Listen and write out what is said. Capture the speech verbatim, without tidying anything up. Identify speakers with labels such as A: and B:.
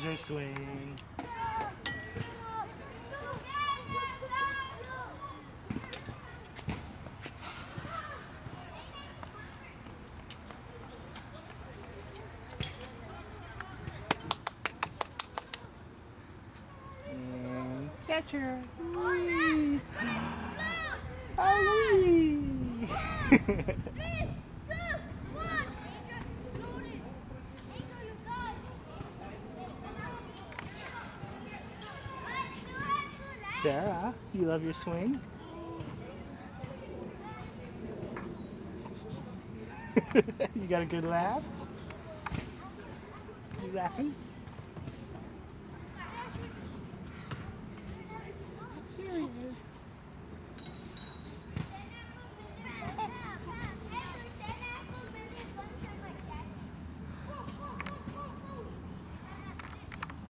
A: her swing. And catch her. Whee! Oh, wee! Sarah, you love your swing? You got a good laugh? You laughing?